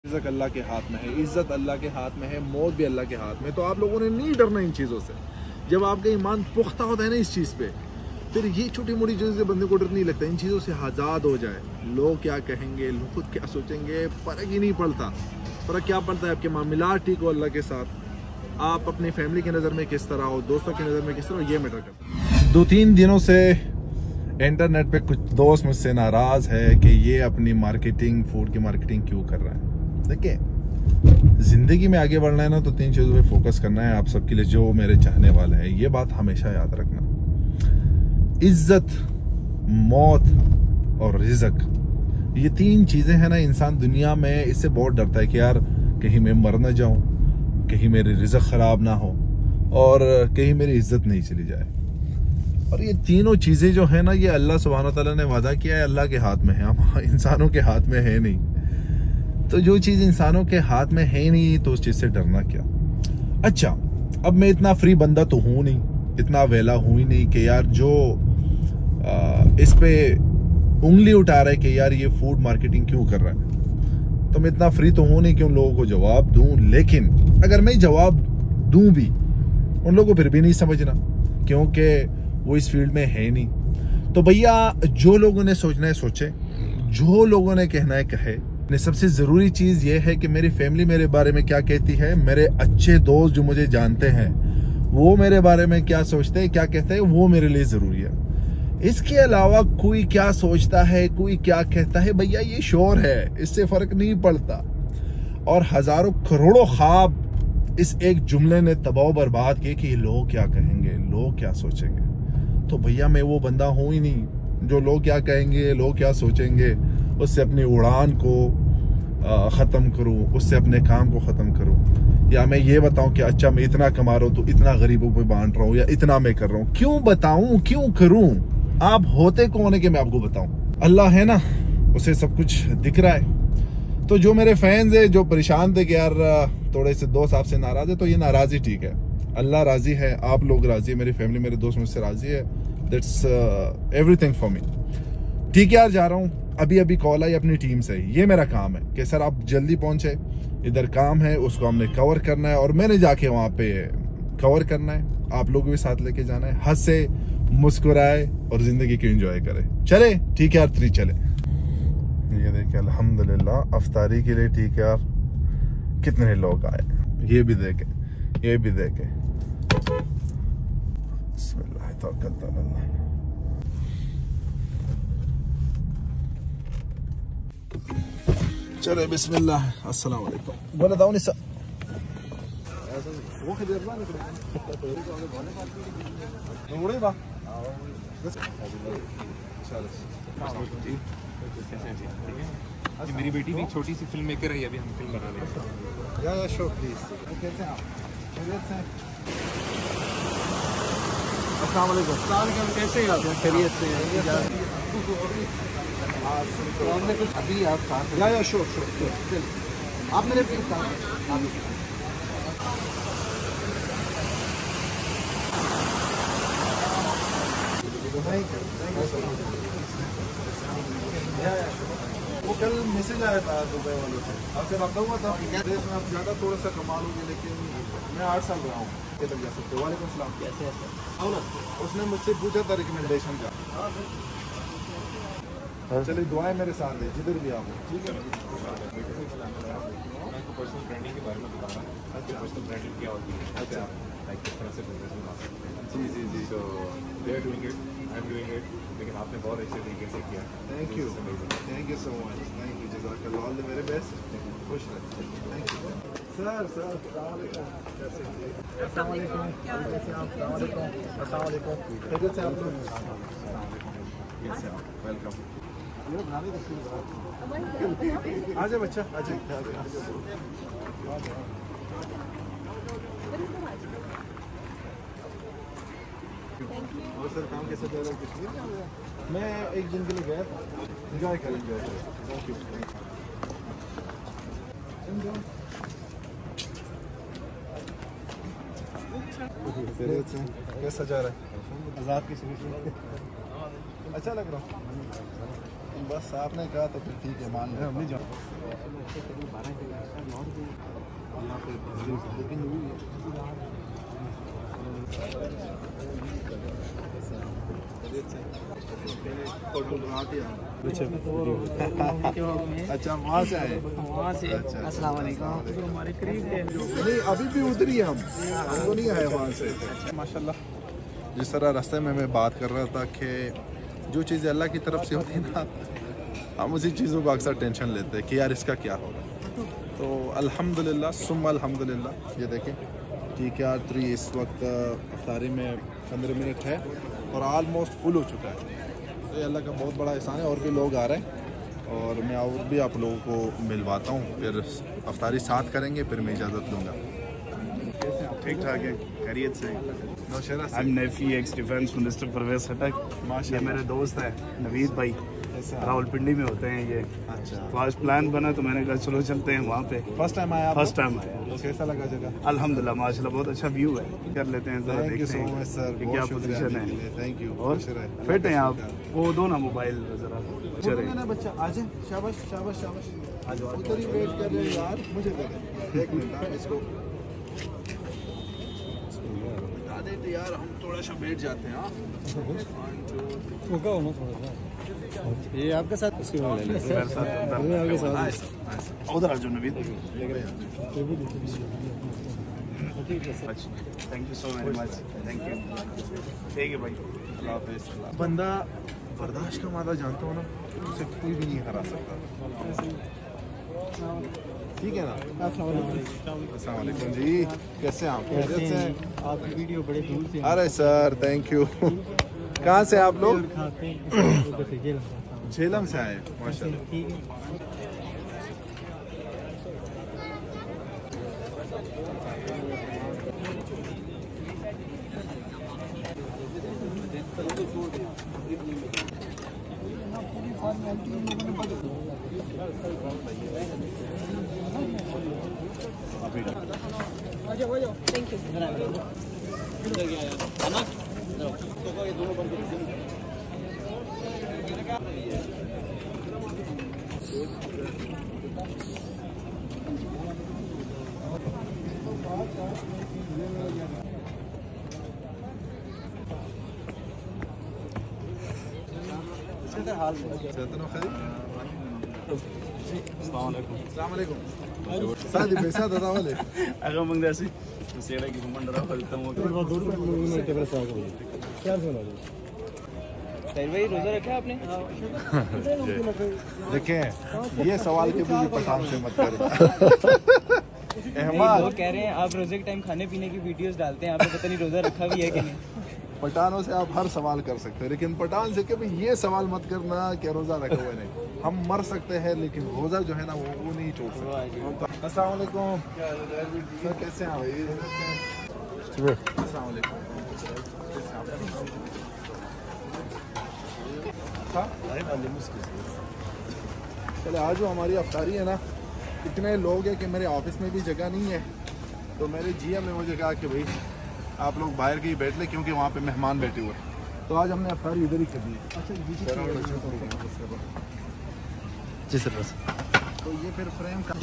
रिज़्क़ अल्लाह के हाथ में है, इज़्ज़त अल्लाह के हाथ में है, मौत भी अल्लाह के हाथ में। तो आप लोगों ने नहीं डरना इन चीज़ों से। जब आपका ईमान पुख्ता होता है ना इस चीज़ पे, फिर ये छोटी मोटी चीज़ों से बंदे को डर नहीं लगता। इन चीज़ों से आज़ाद हो जाए। लोग क्या कहेंगे, लोग खुद क्या सोचेंगे, फ़र्क ही नहीं पड़ता। फ़र्क क्या पड़ता है, आपके मामलात ठीक हो अल्लाह के साथ, आप अपनी फैमिली की नज़र में किस तरह हो, दोस्तों की नज़र में किस तरह हो, ये मैटर करता है। 2-3 दिनों से इंटरनेट पे कुछ दोस्त मुझसे नाराज़ है कि ये अपनी मार्केटिंग, फूड की मार्केटिंग क्यों कर रहा है। देखिए, ज़िंदगी में आगे बढ़ना है ना, तो 3 चीज़ों पे फोकस करना है। आप सबके लिए जो मेरे चाहने वाले हैं, ये बात हमेशा याद रखना। इज्जत, मौत और रिज़्क़, ये 3 चीज़ें हैं ना, इंसान दुनिया में इससे बहुत डरता है कि यार कहीं मैं मर ना जाऊं, कहीं मेरी रिज़्क़ ख़राब ना हो और कहीं मेरी इज्जत नहीं चली जाए। और ये तीनों चीज़ें जो है ना, ये अल्लाह सुब्हानहू व तआला ने वादा किया है, अल्लाह के हाथ में है, हम इंसानों के हाथ में है नहीं। तो जो चीज़ इंसानों के हाथ में है नहीं, तो उस चीज़ से डरना क्या। अच्छा, अब मैं इतना फ्री बंदा तो हूँ नहीं, इतना वेला हूँ ही नहीं कि यार जो इस पे उंगली उठा रहा है कि यार ये फूड मार्केटिंग क्यों कर रहा है, तो मैं इतना फ्री तो हूँ नहीं कि उन लोगों को जवाब दूँ। लेकिन अगर मैं जवाब दूँ भी, उन लोगों को फिर भी नहीं समझना, क्योंकि वो इस फील्ड में है नहीं। तो भैया, जो लोगों ने सोचना है सोचे, जो लोगों ने कहना है कहे। सबसे ज़रूरी चीज़ ये है कि मेरी फैमिली मेरे बारे में क्या कहती है, मेरे अच्छे दोस्त जो मुझे जानते हैं वो मेरे बारे में क्या सोचते हैं, क्या कहते हैं, वो मेरे लिए ज़रूरी है। इसके अलावा कोई क्या सोचता है, कोई क्या कहता है, भैया ये शोर है, इससे फ़र्क नहीं पड़ता। और हज़ारों करोड़ों ख्वाब इस एक जुमले ने तबाह बर्बाद किए कि लोग क्या कहेंगे, लोग क्या सोचेंगे। तो भैया मैं वो बंदा हूँ ही नहीं जो लोग क्या कहेंगे, लोग क्या सोचेंगे उससे अपनी उड़ान को ख़त्म करूँ, उससे अपने काम को ख़त्म करूँ। या मैं ये बताऊँ कि अच्छा मैं इतना कमा रहा हूँ तो इतना गरीबों पे बांट रहा हूँ, या इतना मैं कर रहा हूँ। क्यों बताऊँ, क्यों करूँ? आप होते कौन है कि मैं आपको बताऊँ? अल्लाह है ना, उसे सब कुछ दिख रहा है। तो जो मेरे फैंस है, जो परेशान थे कि यार थोड़े से दोस्त आपसे नाराज़ है, तो ये नाराज़ी ठीक है। अल्लाह राज़ी है, आप लोग राज़ी है, मेरी फैमिली, मेरे दोस्त मुझसे राज़ी है। That's everything for me. ठीक है यार, जा रहा हूँ। अभी कॉल आई अपनी टीम से, ये मेरा काम है कि सर आप जल्दी पहुंचे, इधर काम है, उसको हमने कवर करना है और मैंने जाके वहाँ पे कवर करना है। आप लोग भी साथ लेके जाना है, हंसे मुस्कुराए और जिंदगी को एंजॉय करें। चले, ठीक है यार, 3 चले। ये देखिए, अल्हम्दुलिल्लाह अफ्तारी के लिए ठीक है यार, कितने लोग आए, ये भी देखे, ये भी देखे। बिस्मिल्लाह तवक्कल अल्लाह। चले, बिस्मिल्लाह, अस्सलाम वालेकुम। बोला दाऊं निसा वो खदेर ना उड़े बा। मेरी बेटी भी छोटी सी फिल्म मेकर है, अभी हम फिल्म बना रहे हैं। या शो प्लीज। कैसे हैं आप? खैरियत से? अस्सलाम वालेकुम। कैसे हैं आप? खैरियत से हैं? हमने कुछ अभी आप साथ या शो आप मेरे साथ वो कल मैसेज आया था दुबई वालों से, आपसे रब्ता हुआ था। देश में आप ज़्यादा थोड़ा सा कमा लोगे, लेकिन मैं 8 साल रहा हूँ, लग जा सकते। वालेकुम सलाम। कैसे हैं सर? आओ ना। उसने मुझसे पूछा था रिकमेंडेशन का। चलिए, दुआएं मेरे साथ है जिधर भी आप हो, ठीक है। मैं आपको पर्सनल ब्रांडिंग के बारे में बता रहा हूँ। अच्छा, पर्सनल ब्रांडिंग क्या होती है? अच्छा, लाइक किस तरह से बिजनेस बना सकते हैं। जी जी जी। तो they are doing it, I am doing it, लेकिन आपने बहुत अच्छे तरीके से किया। Thank you, thank you so much, thank you, जज़ाकल्लाह, ऑल द वेरी बेस्ट, खुश रहे। Thank you sir. सर अस्सलाम वालेकुम। कैसे हैं? अस्सलाम वालेकुम। कैसे आप? अस्सलाम वालेकुम। अस्सलाम वालेकुम। खैरियत से आप लोग? कैसे आप? वेलकम। ये बना ली तस्वीर। आ जाए बच्चा, आ जाए। और सर काम कैसा चल रहा है? कुछ नहीं, मैं एक दिन के लिए गया था, एंजॉय करेंगे। Thank you. कैसा जा रहा है? आज़ाद की शुरू अच्छा लग रहा हूँ। बस आपने कहा तो फिर ठीक है, मान लो। अच्छा वहाँ से आए? वहाँ से। अस्सलाम वालेकुम। हमारे करीब है। नहीं अभी भी उधर ही हमको नहीं आए वहाँ से। माशाल्लाह जिस तरह रास्ते में मैं बात कर रहा था कि जो चीज़ें अल्लाह की तरफ से होती है ना, हम उसी चीज़ों का अक्सर टेंशन लेते हैं कि यार इसका क्या होगा। तो अल्हम्दुलिल्लाह सुम्मा अल्हम्दुलिल्लाह ये देखें TKR3 इस वक्त अफ्तारी में 15 मिनट है और आलमोस्ट फुल हो चुका है। तो ये अल्लाह का बहुत बड़ा एहसान है। और भी लोग आ रहे हैं और मैं और भी आप लोगों को मिलवाता हूँ, फिर अफ्तारी साथ करेंगे, फिर मैं इजाज़त लूँगा। ठीक ठाक है, खैरियत से। नौशेरा आई एम नेफी ex defence minister Parvez Khattak. ये मेरे दोस्त हैं नवीद भाई, रावलपिंडी में होते हैं ये। अच्छा तो आज प्लान बना तो मैंने कहा चलो चलते हैं वहाँ पे। फर्स्ट टाइम आया? फर्स्ट टाइम आया। तो कैसा लगा जगह? अल्हम्दुलिल्लाह माशाल्लाह बहुत अच्छा व्यू है। कर लेते हैं, जरा देखते so हैं sir, कि क्या पोजीशन है। Thank you. और फिट हैं आप? वो दो ना मोबाइल जरा चले। बच्चा आ जाए, शाबाश शाबाश शाबाश। उधर ही वेट कर रहे यार, मुझे दे दे एक मिनट इसको बता दे तो यार हम थोड़ा सा बैठ जाते हैं। ये आपके साथ उसके ले लें। मेरे साथ उधर आ जाओ Naveed. Thank you so very much. Thank you. ठीक है भाई, अल्लाह हाफिज़। बंदा बर्दाश्त का मादा जानता हो ना, उसे कोई भी नहीं हरा सकता। ठीक है ना? अस्सलाम वालेकुम जी, कैसे हैं आप? खैरियत से हैं? आपकी वीडियो बड़े दूर से। अरे सर थैंक यू। कहाँ से आप लोग? झेलम से आए, माशाल्लाह। Thank you. Agak mengdasi. Saya lagi memandang apa itu mau. भाई रोजा रखा आपने? देखें ये सवाल के भी पठान से मत करें। लोग कह रहे हैं आप रोजे के टाइम खाने पीने की वीडियोस डालते हैं, आपको पता नहीं रोजा रखा भी है कि नहीं। पठानों से आप हर सवाल कर सकते हैं, लेकिन पठान से कभी ये सवाल मत करना कि रोजा रखा हुआ नहीं। हम मर सकते हैं लेकिन रोजा जो है ना वो नहीं छोड़ सकते। अस्सलाम वालेकुम सर, कैसे हैं आप? अस्सलाम वालेकुम। चले आज जो हमारी अफ्तारी है ना, इतने लोग हैं कि मेरे ऑफिस में भी जगह नहीं है, तो मेरे GM ने मुझे कहा कि भाई आप लोग बाहर के ही बैठ ले क्योंकि वहाँ पे मेहमान बैठे हुए हैं। तो आज हमने अफ्तारी इधर ही कर दी। जी सर बस। तो ये फिर फ्रेम का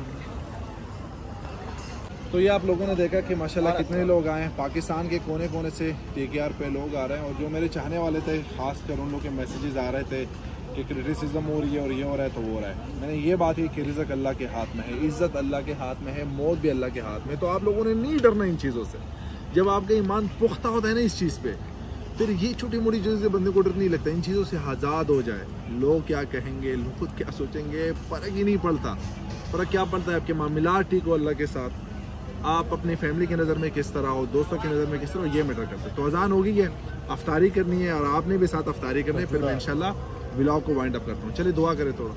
तो ये आप लोगों ने देखा कि माशाल्लाह कितने लोग आए हैं। पाकिस्तान के कोने कोने से TKR पे लोग आ रहे हैं और जो मेरे चाहने वाले थे, खास कर उन लोग के मैसेजेस आ रहे थे कि क्रिटिसिज्म हो रही है और ये हो रहा है तो वो हो रहा है। मैंने ये बात की कि रिज़्क अल्लाह के हाथ में है, इज़्ज़त अल्लाह के हाथ में है, मौत भी अल्लाह के हाथ में। तो आप लोगों ने नहीं डरना इन चीज़ों से। जब आपका ईमान पुख्ता होता है ना इस चीज़ पे, फिर ये छोटी मोटी चीज़ों से बंदे को डर नहीं लगता। इन चीज़ों से आज़ाद हो जाए। लोग क्या कहेंगे, लोग क्या सोचेंगे, फ़र्क ही नहीं पड़ता। फ़र्क क्या पड़ता है आपके मामलात ठीक हो अल्लाह के साथ, आप अपनी फैमिली की नज़र में किस तरह हो, दोस्तों की नज़र में किस तरह हो, ये मैटर करता है। तो अजान होगी है, अफ्तारी करनी है और आपने भी साथ अफ्तारी करनी है। फिर मैं इंशाल्लाह व्लॉग को वाइंड अप करता हूँ। चलिए दुआ करें थोड़ा।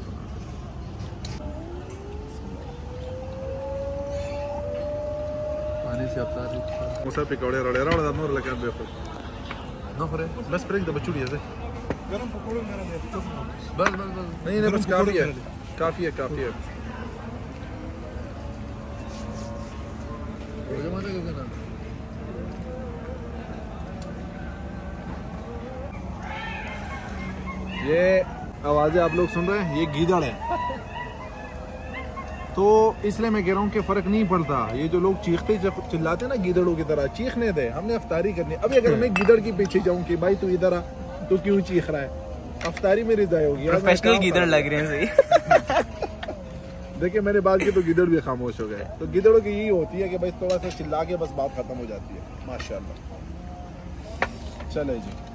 पानी से अफ्तारी मुसा पिकौड़े रड़े रड़ नूर लगा देखो ना फरे बस ब्रेक द बचूड़ी है गरम पकोड़े मेरा बस बस बस नहीं नहीं बस काफ़ी है काफ़ी है काफ़ी है। ये आवाज़ें आप लोग सुन रहे हैं, ये गीदड़ है। तो इसलिए मैं कह रहा हूँ कि फ़र्क नहीं पड़ता। ये जो लोग चीखते चिल्लाते ना गिदड़ों की तरह, चीखने दे, हमने अफ्तारी करनी। अभी अगर मैं गिदड़ के पीछे जाऊँ कि भाई तू इधर आ, तो क्यों चीख रहा है, अफ्तारी मेरी ज़ाया होगी। प्रोफेशनल गिदड़ लग रहे हैं सही। देखिए मेरे बाद के तो गिदड़ भी खामोश हो गए। तो गिदड़ों की यही होती है कि बस थोड़ा सा चिल्ला के बस बात खत्म हो जाती है। माशाल्लाह। चले जी।